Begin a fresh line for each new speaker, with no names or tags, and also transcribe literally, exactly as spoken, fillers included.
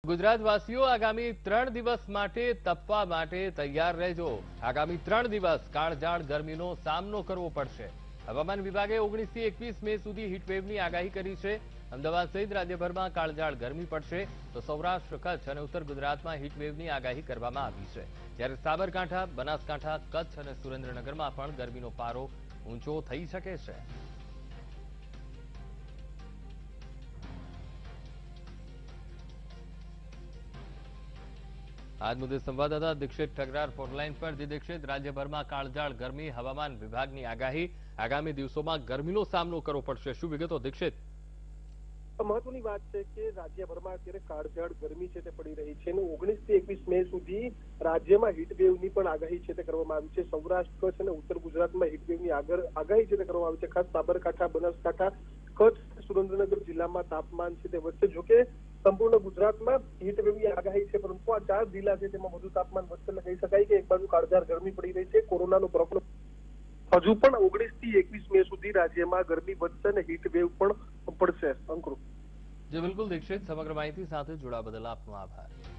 ગુજરાતવાસીઓ આગામી ત્રણ દિવસ માટે તપવા માટે તૈયાર રહેજો। આગામી ત્રણ દિવસ કાળઝાળ ગરમીનો સામનો કરવો પડશે। હવામાન વિભાગે ઓગણીસ થી એકવીસ મે સુધી હીટવેવની આગાહી કરી છે। અમદાવાદ સહિત રાજ્યભરમાં કાળઝાળ ગરમી પડશે તો સૌરાષ્ટ્ર, કચ્છ અને ઉત્તર ગુજરાતમાં હીટવેવની આગાહી કરવામાં આવી છે। જ્યારે સાબરકાંઠા, બનાસકાંઠા, કચ્છ અને સુરેન્દ્રનગરમાં પણ ગરમીનો પારો ઊંચો થઈ શકે છે। आज मुद्दे संवाददाता दीक्षित ठगरार फोनलाइन पर। जी दीक्षित, राज्यभરમાં કાળઝાળ ગરમી, હવામાન વિભાગની આગાહી, આગામી દિવસોમાં ગરમીનો સામનો કરવો પડશે, શું વિગતો દીક્ષિત?
મહત્વની વાત છે કે રાજ્યભરમાં અત્યારે કાળઝાળ ગરમી છે તે પડી રહી છે અને ઓગણીસ થી એકવીસ મે સુધી રાજ્યમાં હીટવેવની પણ આગાહી છે તે કરવામાં આવી છે। સૌરાષ્ટ્ર, કચ્છ અને ઉત્તર ગુજરાતમાં હીટવેવની આગાહી છે તે કરવામાં આવી છે। ખાસ સાબરકાંઠા, બનાસકાંઠા, કચ્છ, સુરેન્દ્રનગર જિલ્લામાં તાપમાન છે તે વધશે। જોકે સંપૂર્ણ ગુજરાતમાં હીટવેવની આગાહી છે, પરંતુ આ ચાર જિલ્લા છે તેમાં વધુ તાપમાન વધશે એટલે કહી શકાય કે એક બાજુ કાળઝાળ ગરમી પડી રહી છે, કોરોનાનો પ્રકોપ હજુ પણ ઓગણીસ થી એકવીસ મે સુધી રાજ્યમાં ગરમી વધશે અને હીટવેવ પણ પડશે। અંકુર,
જી બિલકુલ દીક્ષિત, સમગ્ર માહિતી સાથે જોડાવા બદલ આપનો આભાર।